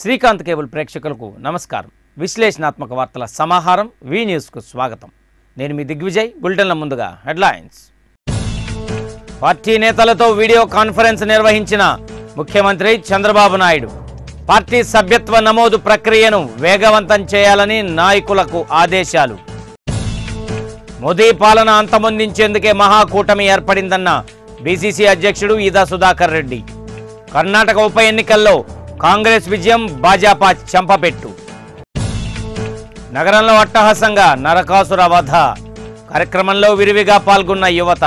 Srikanth cable ప్రేక్షకులకు నమస్కారం. విశ్లేషణాత్మక వార్తల సమాహారం వి న్యూస్కు స్వాగతం. నేను మీ దిగ్విజయ్. బులెటిన్ల ముందుగా హెడ్లైన్స్. పార్టీ నేతలతో వీడియో కాన్ఫరెన్స్ నిర్వహించిన ముఖ్యమంత్రి చంద్రబాబు నాయుడు. పార్టీ సభ్యత్వ నమోదు ప్రక్రియను వేగవంతం చేయాలని నాయకులకు ఆదేశాలు. మోదీ పాలన అంతమొందించేందుకే మహాకూటమి ఏర్పడిందన్న బీసీసీ అధ్యక్షుడు ఈదా సుధాకర్ రెడ్డి. కర్ణాటక ఉప ఎన్నికల్లో కాంగ్రెస్ విజయం భాజపా చెంపపెట్టు. నగరంలో అట్టహాసంగా నరకాసుర వధ కార్యక్రమంలో విరివిగా పాల్గొన్న యువత.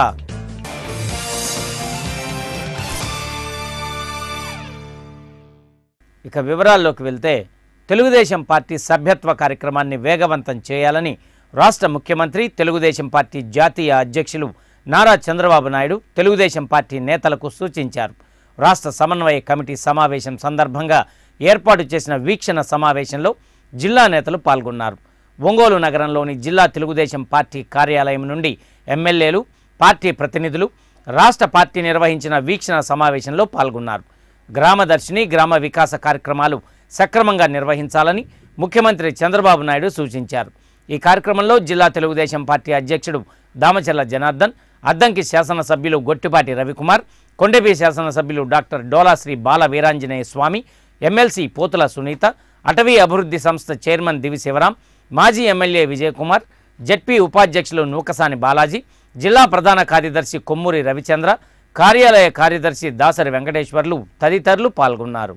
ఇక వివరాల్లోకి వెళ్తే, తెలుగుదేశం పార్టీ సభ్యత్వ కార్యక్రమాన్ని వేగవంతం చేయాలని రాష్ట్ర ముఖ్యమంత్రి, తెలుగుదేశం పార్టీ జాతీయ అధ్యక్షులు నారా చంద్రబాబు నాయుడు తెలుగుదేశం పార్టీ నేతలకు సూచించారు. రాష్ట్ర సమన్వయ కమిటీ సమావేశం సందర్భంగా ఏర్పాటు చేసిన వీక్షణ సమావేశంలో జిల్లా నేతలు పాల్గొన్నారు. ఒంగోలు నగరంలోని జిల్లా తెలుగుదేశం పార్టీ కార్యాలయం నుండి ఎమ్మెల్యేలు, పార్టీ ప్రతినిధులు రాష్ట్ర పార్టీ నిర్వహించిన వీక్షణ సమావేశంలో పాల్గొన్నారు. గ్రామదర్శిని, గ్రామ వికాస కార్యక్రమాలు సక్రమంగా నిర్వహించాలని ముఖ్యమంత్రి చంద్రబాబు నాయుడు సూచించారు. ఈ కార్యక్రమంలో జిల్లా తెలుగుదేశం పార్టీ అధ్యక్షుడు దామచర్ల జనార్దన్, అద్దంకి శాసనసభ్యులు గొట్టిపాటి రవికుమార్, కొండపి శాసనసభ్యులు డాక్టర్ డోలాశ్రీ బాల వీరాంజనేయ స్వామి, ఎమ్మెల్సీ పోతుల సునీత, అటవీ అభివృద్ధి సంస్థ చైర్మన్ దివి శివరాం, మాజీ ఎమ్మెల్యే విజయకుమార్, జెడ్పీ ఉపాధ్యక్షులు నూకసాని బాలాజీ, జిల్లా ప్రధాన కార్యదర్శి కొమ్మూరి రవిచంద్ర, కార్యాలయ కార్యదర్శి దాసరి వెంకటేశ్వర్లు తదితరులు పాల్గొన్నారు.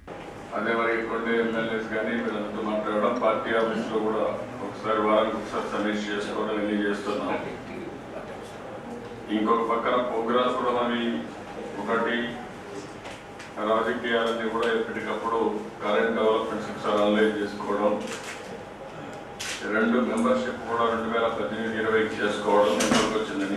ఇంకొక పక్కన ప్రోగ్రామ్స్ కూడా మనవి ఒకటి రాజకీయాలన్నీ కూడా ఎప్పటికప్పుడు కరెంట్ డెవలప్మెంట్స్ ఒకసారి అనలైజ్ చేసుకోవడం, రెండు మెంబర్షిప్ కూడా 2018-20 చేసుకోవడం ఎంతవరకు వచ్చిందని,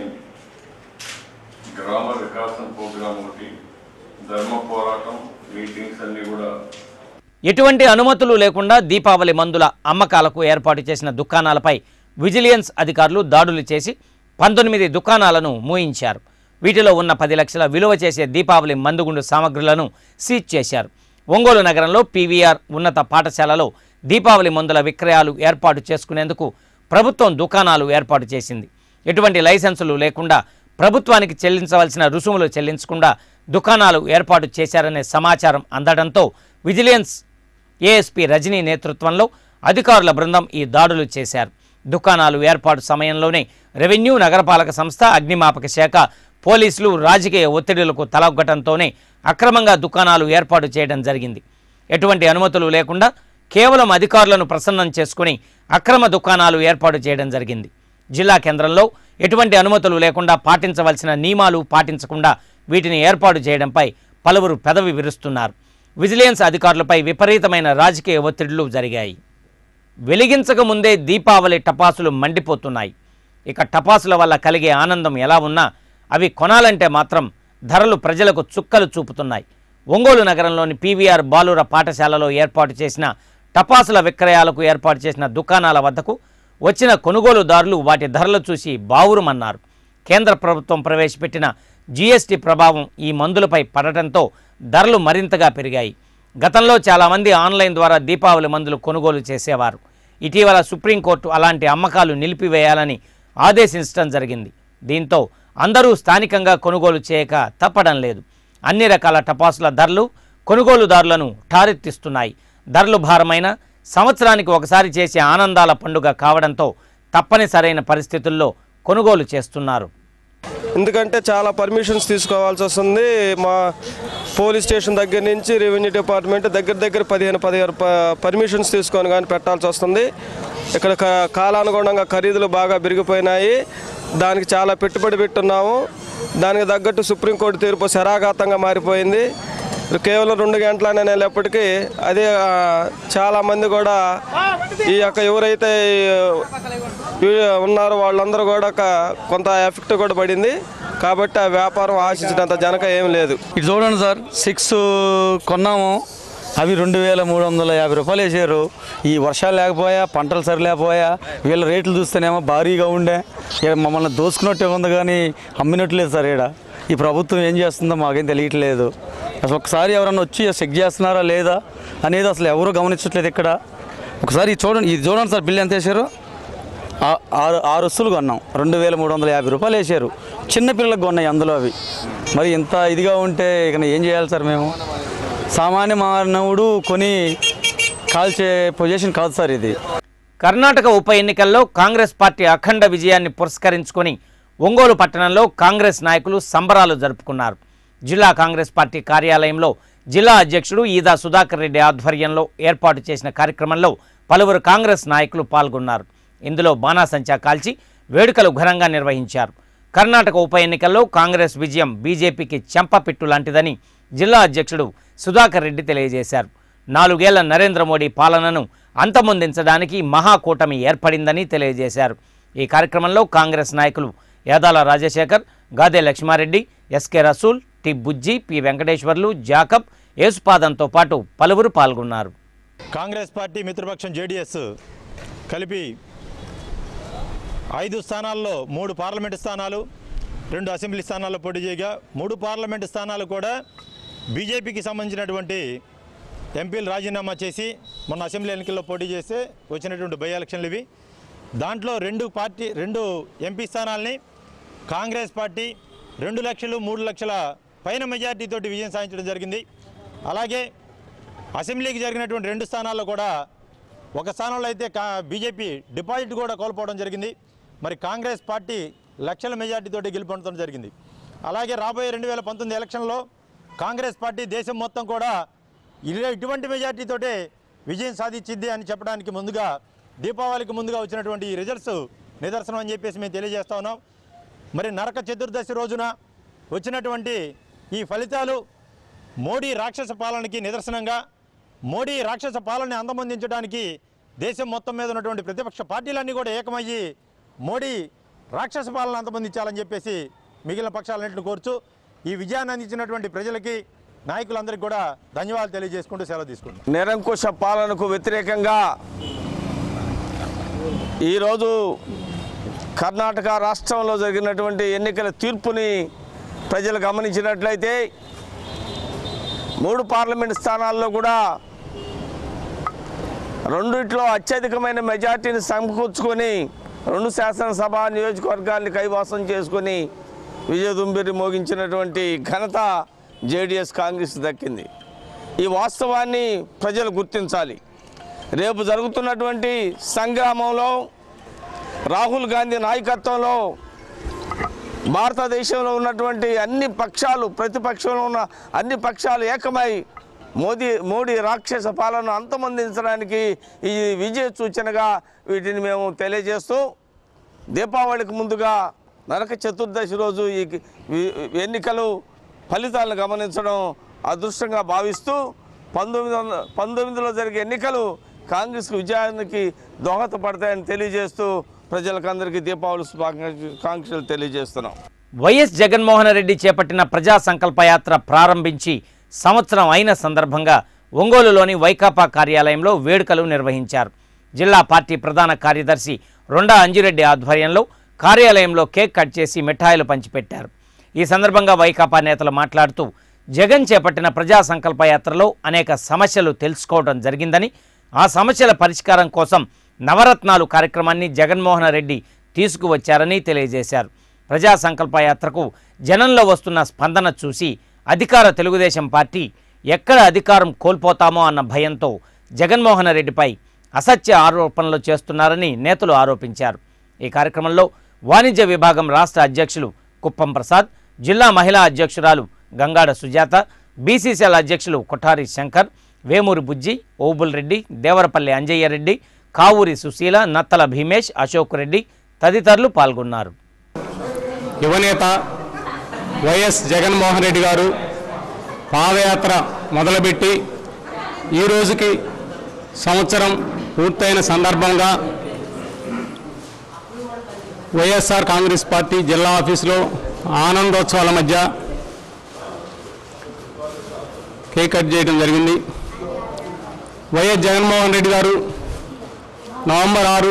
గ్రామ వికాసం ప్రోగ్రామ్ ఒకటి, ధర్మ పోరాటం మీటింగ్స్ అన్నీ కూడా. ఎటువంటి అనుమతులు లేకుండా దీపావళి మందుల అమ్మకాలకు ఏర్పాటు చేసిన దుకాణాలపై విజిలెన్స్ అధికారులు దాడులు చేసి 19 దుకాణాలను మూయించారు. వీటిలో ఉన్న 10 లక్షల విలువ చేసే దీపావళి మందుగుండు సామగ్రులను సీజ్ చేశారు. ఒంగోలు నగరంలో పీవీఆర్ ఉన్నత పాఠశాలలో దీపావళి మందుల విక్రయాలు ఏర్పాటు చేసుకునేందుకు ప్రభుత్వం దుకాణాలు ఏర్పాటు చేసింది. ఎటువంటి లైసెన్సులు లేకుండా, ప్రభుత్వానికి చెల్లించవలసిన రుసుములు చెల్లించకుండా దుకాణాలు ఏర్పాటు చేశారనే సమాచారం అందడంతో విజిలెన్స్ ఏఎస్పీ రజనీ నేతృత్వంలో అధికారుల బృందం ఈ దాడులు చేశారు. దుకాణాలు ఏర్పాటు సమయంలోనే రెవెన్యూ, నగరపాలక సంస్థ, అగ్నిమాపక శాఖ, పోలీసులు రాజకీయ ఒత్తిడులకు తలొగ్గటంతోనే అక్రమంగా దుకాణాలు ఏర్పాటు చేయడం జరిగింది. ఎటువంటి అనుమతులు లేకుండా కేవలం అధికారులను ప్రసన్నం చేసుకుని అక్రమ దుకాణాలు ఏర్పాటు చేయడం జరిగింది. జిల్లా కేంద్రంలో ఎటువంటి అనుమతులు లేకుండా, పాటించవలసిన నియమాలు పాటించకుండా వీటిని ఏర్పాటు చేయడంపై పలువురు పెదవి విరుస్తున్నారు. విజిలెన్స్ అధికారులపై విపరీతమైన రాజకీయ ఒత్తిడులు జరిగాయి. వెలిగించక ముందే దీపావళి టపాసులు మండిపోతున్నాయి. ఇక టపాసుల వల్ల కలిగే ఆనందం ఎలా ఉన్నా అవి కొనాలంటే మాత్రం ధరలు ప్రజలకు చుక్కలు చూపుతున్నాయి. ఒంగోలు నగరంలోని పీవీఆర్ బాలుర పాఠశాలలో ఏర్పాటు చేసిన టపాసుల విక్రయాలకు ఏర్పాటు చేసిన దుకాణాల వద్దకు వచ్చిన కొనుగోలుదారులు వాటి ధరలు చూసి బావురుమన్నారు. కేంద్ర ప్రభుత్వం ప్రవేశపెట్టిన జీఎస్టీ ప్రభావం ఈ మందులపై పడటంతో ధరలు మరింతగా పెరిగాయి. గతంలో చాలామంది ఆన్లైన్ ద్వారా దీపావళి మందులు కొనుగోలు చేసేవారు. ఇటీవల సుప్రీంకోర్టు అలాంటి అమ్మకాలు నిలిపివేయాలని ఆదేశించడం జరిగింది. దీంతో అందరూ స్థానికంగా కొనుగోలు చేయక తప్పడం లేదు. అన్ని రకాల టపాసుల ధరలు కొనుగోలుదారులను ఠారెత్తిస్తున్నాయి. ధరలు భారమైన, సంవత్సరానికి ఒకసారి చేసే ఆనందాల పండుగ కావడంతో తప్పనిసరైన పరిస్థితుల్లో కొనుగోలు చేస్తున్నారు. ఎందుకంటే చాలా పర్మిషన్స్ తీసుకోవాల్సి వస్తుంది. మా పోలీస్ స్టేషన్ దగ్గర నుంచి రెవెన్యూ డిపార్ట్మెంట్ దగ్గర 15 పర్మిషన్స్ తీసుకొని కానీ పెట్టాల్సి వస్తుంది. ఇక్కడ కాలానుగుణంగా ఖరీదులు బాగా పెరిగిపోయినాయి. దానికి చాలా పెట్టుబడి పెట్టున్నాము. దానికి తగ్గట్టు సుప్రీంకోర్టు తీర్పు శరాఘాతంగా మారిపోయింది. కేవలం 2 గంటలనే వెళ్ళేప్పటికీ అదే చాలామంది కూడా ఈ యొక్క ఎవరైతే ఉన్నారో వాళ్ళందరూ కూడా కొంత ఎఫెక్ట్ కూడా పడింది. కాబట్టి ఆ వ్యాపారం ఆశించినంత జనక ఏం లేదు. ఇటు చూడండి సార్, 6 కొన్నాము, అవి 2350 రూపాయలు వేసారు. ఈ వర్షాలు లేకపోయా, పంటలు సరిలేకపోయా, వీళ్ళ రేట్లు చూస్తేనేమో భారీగా ఉండే. మమ్మల్ని దోసుకున్నట్టే ఉంది కానీ అమ్మినట్లేదు సార్. ఈ ప్రభుత్వం ఏం చేస్తుందో మాకేం తెలియట్లేదు. అసలు ఒకసారి ఎవరన్నా వచ్చి చెక్ చేస్తున్నారా లేదా అనేది అసలు ఎవరు గమనించట్లేదు ఇక్కడ. ఒకసారి ఇది చూడండి సార్, బిల్లు ఎంత వేసారు? 6 వస్తువులు కొన్నాం, 2350 రూపాయలు వేసారు. చిన్నపిల్లలకు కొన్నాయి అందులో అవి. మరి ఇంత ఇదిగా ఉంటే ఇక ఏం చేయాలి సార్? మేము సామాన్య మానవుడు కొని కాల్చే పొజిషన్ కాదు సార్ ఇది. కర్ణాటక ఉప ఎన్నికల్లో కాంగ్రెస్ పార్టీ అఖండ విజయాన్ని పురస్కరించుకొని ఒంగోలు పట్టణంలో కాంగ్రెస్ నాయకులు సంబరాలు జరుపుకున్నారు. జిల్లా కాంగ్రెస్ పార్టీ కార్యాలయంలో జిల్లా అధ్యక్షుడు ఈదా సుధాకర్ రెడ్డి ఆధ్వర్యంలో ఏర్పాటు చేసిన కార్యక్రమంలో పలువురు కాంగ్రెస్ నాయకులు పాల్గొన్నారు. ఇందులో బాణాసంచా కాల్చి వేడుకలు ఘనంగా నిర్వహించారు. కర్ణాటక ఉప ఎన్నికల్లో కాంగ్రెస్ విజయం బీజేపీకి చెంపపిట్టు లాంటిదని జిల్లా అధ్యక్షుడు సుధాకర్ రెడ్డి తెలియజేశారు. 4 ఏళ్ల నరేంద్ర మోడీ పాలనను అంతమొందించడానికి మహాకూటమి ఏర్పడిందని తెలియజేశారు. ఈ కార్యక్రమంలో కాంగ్రెస్ నాయకులు Yadala Rajasekhar, Gade Lakshmareddy, SK Rasool, T Bujji, P Venkateswarlu, Jacob, యేసుపాదంతో పాటు పలువురు పాల్గొన్నారు. కాంగ్రెస్ పార్టీ మిత్రపక్షం జేడీఎస్ కలిపి 5 స్థానాల్లో 3 పార్లమెంటు స్థానాలు, 2 అసెంబ్లీ స్థానాల్లో పోటీ చేయగా 3 పార్లమెంటు స్థానాలు కూడా బీజేపీకి సంబంధించినటువంటి ఎంపీలు రాజీనామా చేసి మొన్న అసెంబ్లీ ఎన్నికల్లో పోటీ చేస్తే వచ్చినటువంటి బై ఎలక్షన్లు ఇవి. దాంట్లో 2 ఎంపీ స్థానాలని కాంగ్రెస్ పార్టీ 2 లక్షలు 3 లక్షల పైన మెజార్టీతోటి విజయం సాధించడం జరిగింది. అలాగే అసెంబ్లీకి జరిగినటువంటి 2 స్థానాల్లో కూడా ఒక స్థానంలో అయితే బీజేపీ డిపాజిట్ కూడా కోల్పోవడం జరిగింది. మరి కాంగ్రెస్ పార్టీ లక్షల మెజార్టీతోటి గెలుపొందడం జరిగింది. అలాగే రాబోయే 2019 ఎలక్షన్లో కాంగ్రెస్ పార్టీ దేశం మొత్తం కూడా ఇటువంటి మెజార్టీతోటే విజయం సాధించింది అని చెప్పడానికి ముందుగా దీపావళికి ముందుగా వచ్చినటువంటి ఈ రిజల్ట్స్ నిదర్శనం అని చెప్పేసి మేము తెలియజేస్తా ఉన్నాం. మరి నరక చతుర్దశి రోజున వచ్చినటువంటి ఈ ఫలితాలు మోడీ రాక్షస పాలనకి నిదర్శనంగా, మోడీ రాక్షస పాలనని అంతమొందించడానికి దేశం మొత్తం మీద ఉన్నటువంటి ప్రతిపక్ష పార్టీలన్నీ కూడా ఏకమయ్యి మోడీ రాక్షస పాలన అంతమొందించాలని చెప్పేసి మిగిలిన పక్షాలన్నింటిని కోరుచు ఈ విజయాన్ని అందించినటువంటి ప్రజలకి, నాయకులందరికీ కూడా ధన్యవాదాలు తెలియజేసుకుంటూ సెలవు తీసుకుంటాం. నిరంకుశ పాలనకు వ్యతిరేకంగా ఈరోజు కర్ణాటక రాష్ట్రంలో జరిగినటువంటి ఎన్నికల తీర్పుని ప్రజలు గమనించినట్లయితే 3 పార్లమెంట్ స్థానాల్లో కూడా రెండిట్లో అత్యధికమైన మెజార్టీని సమకూర్చుకొని 2 శాసనసభ నియోజకవర్గాన్ని కైవసం చేసుకొని విజయదుంబిరి మోగించినటువంటి ఘనత జేడీఎస్ కాంగ్రెస్ దక్కింది. ఈ వాస్తవాన్ని ప్రజలు గుర్తించాలి. రేపు జరుగుతున్నటువంటి సంగ్రామంలో రాహుల్ గాంధీ నాయకత్వంలో భారతదేశంలో ఉన్నటువంటి అన్ని పక్షాలు, ప్రతిపక్షంలో ఉన్న అన్ని పక్షాలు ఏకమై మోడీ రాక్షస పాలన అంతమొందించడానికి ఈ విజయ సూచనగా వీటిని మేము తెలియజేస్తూ, దీపావళికి ముందుగా నరక చతుర్దశి రోజు ఈ ఎన్నికలు ఫలితాలను గమనించడం అదృష్టంగా భావిస్తూ 19లో జరిగే ఎన్నికలు కాంగ్రెస్కు విజయానికి దోహదపడతాయని తెలియజేస్తూ ప్రజలకందరికీ దీపావళి శుభాకాంక్షలు తెలియజేస్తున్నాం. వైఎస్ జగన్మోహన్ రెడ్డి చేపట్టిన ప్రజా సంకల్ప యాత్ర ప్రారంభించి సంవత్సరం అయిన సందర్భంగా ఒంగోలులోని వైకాపా కార్యాలయంలో వేడుకలు నిర్వహించారు. జిల్లా పార్టీ ప్రధాన కార్యదర్శి రొండా అంజిరెడ్డి ఆధ్వర్యంలో కార్యాలయంలో కేక్ కట్ చేసి మిఠాయిలు పంచిపెట్టారు. ఈ సందర్భంగా వైకాపా నేతలు మాట్లాడుతూ జగన్ చేపట్టిన ప్రజా సంకల్ప యాత్రలో అనేక సమస్యలు తెలుసుకోవడం జరిగిందని, ఆ సమస్యల పరిష్కారం కోసం నవరత్నాలు కార్యక్రమాన్ని జగన్మోహన్ రెడ్డి తీసుకువచ్చారని తెలియజేశారు. ప్రజా సంకల్ప యాత్రకు జనంలో వస్తున్న స్పందన చూసి అధికార తెలుగుదేశం పార్టీ ఎక్కడ అధికారం కోల్పోతామో అన్న భయంతో జగన్మోహన్ రెడ్డిపై అసత్య ఆరోపణలు చేస్తున్నారని నేతలు ఆరోపించారు. ఈ కార్యక్రమంలో వాణిజ్య విభాగం రాష్ట్ర అధ్యక్షులు కుప్పం ప్రసాద్, జిల్లా మహిళా అధ్యక్షురాలు గంగాడ సుజాత, బీసీసీఎల్ అధ్యక్షులు కొఠారి శంకర్, వేమూరి బుజ్జి, ఓబుల్ రెడ్డి, దేవరపల్లి అంజయ్య రెడ్డి, కావూరి సుశీల, నత్తల భీమేష్, అశోక్ రెడ్డి తదితరులు పాల్గొన్నారు. యువనేత వైఎస్ జగన్మోహన్ రెడ్డి గారు పాదయాత్ర మొదలుపెట్టి ఈ రోజుకి సంవత్సరం పూర్తయిన సందర్భంగా వైఎస్ఆర్ కాంగ్రెస్ పార్టీ జిల్లా ఆఫీసులో ఆనందోత్సవాల మధ్య కేక్ కట్ చేయడం జరిగింది. వైఎస్ జగన్మోహన్ రెడ్డి గారు నవంబర్ 6,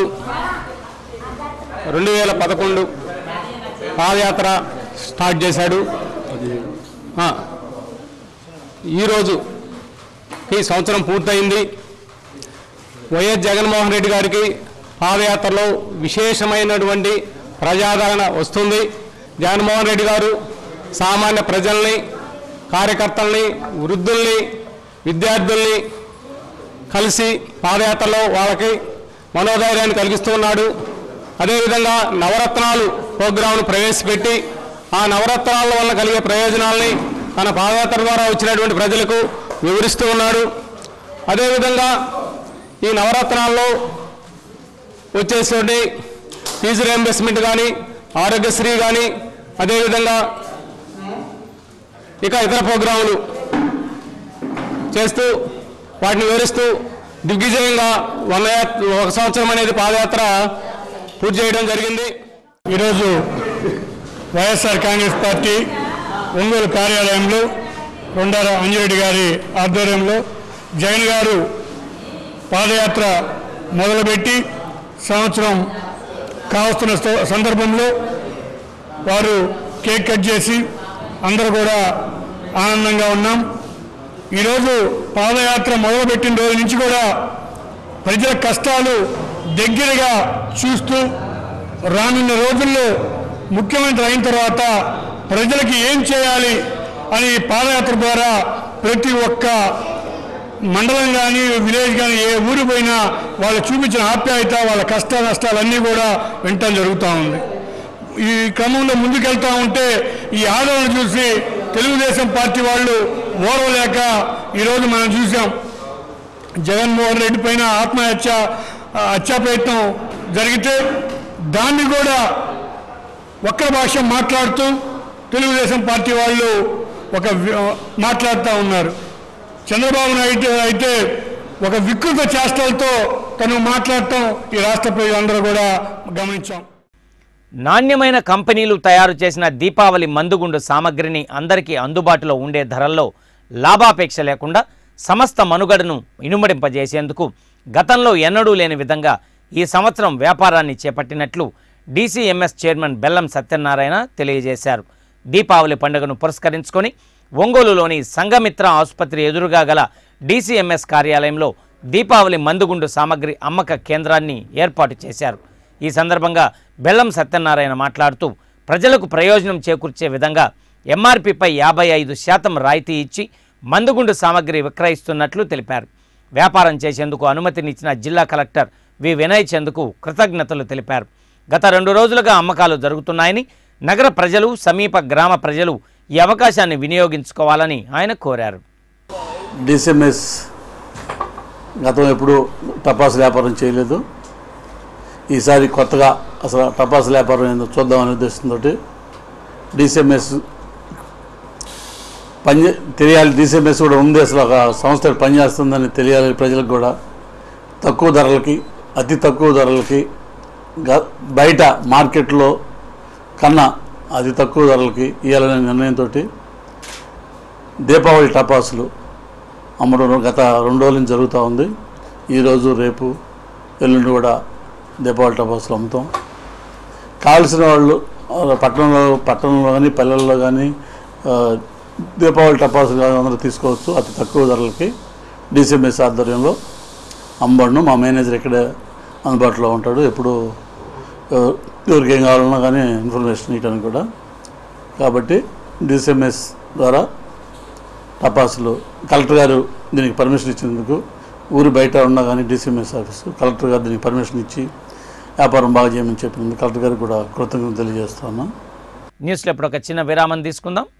2011 పాదయాత్ర స్టార్ట్ చేశాడు. ఈరోజు ఈ సంవత్సరం పూర్తయింది. వైఎస్ జగన్మోహన్ రెడ్డి గారికి పాదయాత్రలో విశేషమైనటువంటి ప్రజాదరణ వస్తుంది. జగన్మోహన్ రెడ్డి గారు సామాన్య ప్రజల్ని, కార్యకర్తల్ని, వృద్ధుల్ని, విద్యార్థుల్ని కలిసి పాదయాత్రలో వాళ్ళకి మనోధైర్యాన్ని కలిగిస్తూ ఉన్నాడు. అదేవిధంగా నవరత్నాలు ప్రోగ్రాంను ప్రవేశపెట్టి ఆ నవరత్నాల వల్ల కలిగే ప్రయోజనాల్ని తన పాదయాత్ర ద్వారా వచ్చినటువంటి ప్రజలకు వివరిస్తూ ఉన్నాడు. అదేవిధంగా ఈ నవరత్నాల్లో వచ్చేటువంటి ఫీజు రియంబర్స్మెంట్ కానీ, ఆరోగ్యశ్రీ కానీ, అదేవిధంగా ఇక ఇతర ప్రోగ్రాములు చేస్తూ వాటిని వివరిస్తూ దిగ్విజయంగా 1 సంవత్సరం అనేది పాదయాత్ర పూర్తి చేయడం జరిగింది. ఈరోజు వైఎస్ఆర్ కాంగ్రెస్ పార్టీ ఒంగోలు కార్యాలయంలో కొండార అంజిరెడ్డి గారి ఆధ్వర్యంలో జగన్ గారు పాదయాత్ర మొదలుపెట్టి సంవత్సరం కావస్తున్న సందర్భంలో వారు కేక్ కట్ చేసి అందరూ కూడా ఆనందంగా ఉన్నాం. ఈరోజు పాదయాత్ర మొదలుపెట్టిన రోజు నుంచి కూడా ప్రజల కష్టాలు దగ్గరగా చూస్తూ రానున్న రోజుల్లో ముఖ్యమంత్రి అయిన తర్వాత ప్రజలకి ఏం చేయాలి అని పాదయాత్ర ద్వారా ప్రతి ఒక్క మండలం కానీ, విలేజ్ కానీ, ఏ ఊరు పోయినా వాళ్ళు చూపించిన ఆప్యాయత, వాళ్ళ కష్ట నష్టాలన్నీ కూడా వినటం జరుగుతూ ఉంది. ఈ క్రమంలో ముందుకెళ్తూ ఉంటే ఈ ఆదరణ చూసి తెలుగుదేశం పార్టీ వాళ్ళు ఓర్వలేక ఈరోజు మనం చూసాం. జగన్మోహన్ రెడ్డి పైన హత్యా ప్రయత్నం జరిగితే దాన్ని కూడా వక్ర భాష మాట్లాడుతూ తెలుగుదేశం పార్టీ వాళ్ళు మాట్లాడుతూ ఉన్నారు. చంద్రబాబు నాయుడు అయితే ఒక వికృత చేష్టలతో తను మాట్లాడటం ఈ రాష్ట్ర ప్రజలందరూ కూడా గమనించాం. నాణ్యమైన కంపెనీలు తయారు చేసిన దీపావళి మందుగుండు సామగ్రిని అందరికీ అందుబాటులో ఉండే ధరల్లో లాభాపేక్ష లేకుండా సమస్త మనుగడను ఇనుమడింపజేసేందుకు గతంలో ఎన్నడూ లేని విధంగా ఈ సంవత్సరం వ్యాపారాన్ని చేపట్టినట్లు డీసీఎంఎస్ చైర్మన్ బెల్లం సత్యనారాయణ తెలియజేశారు. దీపావళి పండుగను పురస్కరించుకొని ఒంగోలులోని సంఘమిత్ర ఆసుపత్రి ఎదురుగా గల డీసీఎంఎస్ కార్యాలయంలో దీపావళి మందుగుండు సామగ్రి అమ్మక కేంద్రాన్ని ఏర్పాటు చేశారు. ఈ సందర్భంగా బెల్లం సత్యనారాయణ మాట్లాడుతూ ప్రజలకు ప్రయోజనం చేకూర్చే విధంగా ఎంఆర్పీపై 55% రాయితీ ఇచ్చి మందుగుండు సామగ్రి విక్రయిస్తున్నట్లు తెలిపారు. వ్యాపారం చేసేందుకు అనుమతినిచ్చిన జిల్లా కలెక్టర్ వి వినయ్ చంద్కు కృతజ్ఞతలు తెలిపారు. గత 2 రోజులుగా అమ్మకాలు జరుగుతున్నాయని, నగర ప్రజలు, సమీప గ్రామ ప్రజలు ఈ అవకాశాన్ని వినియోగించుకోవాలని ఆయన కోరారు. డీసీఎంఎస్ గతం ఎప్పుడు టపాసుల వ్యాపారం చేయలేదు. ఈసారి కొత్తగా అసలు టపాసుల వ్యాపారం ఏందో చూద్దామనే ఉద్దేశంతో డీసీఎంఎస్ తెలియాలి. డీసీఎంఎస్ కూడా ఉంది, అసలు ఒక సంస్థ పనిచేస్తుందని తెలియాలి ప్రజలకు కూడా. తక్కువ ధరలకి, అతి తక్కువ ధరలకి, బయట మార్కెట్లో కన్నా అతి తక్కువ ధరలకి ఇవ్వాలనే నిర్ణయంతో దీపావళి టపాసులు అమ్మడం గత 2 రోజుల నుంచి జరుగుతూ ఉంది. ఈరోజు, రేపు, ఎల్లుండి కూడా దీపావళి టపాసులు అమ్ముతాం. కావాల్సిన వాళ్ళు పట్టణంలో కానీ, పల్లెల్లో కానీ దీపావళి టపాసులు అందరూ తీసుకోవచ్చు. అతి తక్కువ ధరలకి డీసీఎంఎస్ ఆధ్వర్యంలో అమ్మబడును. మా మేనేజర్ ఇక్కడే అందుబాటులో ఉంటాడు. ఎప్పుడు ఎవరికి ఏం కావాలన్నా కానీ ఇన్ఫర్మేషన్ ఇవ్వడానికి కూడా. కాబట్టి డీసీఎంఎస్ ద్వారా టపాసులు కలెక్టర్ గారు దీనికి పర్మిషన్ ఇచ్చినందుకు, ఊరి బయట ఉన్నా కానీ డీసీఎంఎస్ ఆఫీసు కలెక్టర్ గారు దీనికి పర్మిషన్ ఇచ్చి వ్యాపారం బాగా చేయమని చెప్పినందుకు కలెక్టర్ గారికి కూడా కృతజ్ఞతలు తెలియజేస్తా ఉన్నాం. న్యూస్లో ఇప్పుడు ఒక చిన్న విరామం తీసుకుందాం.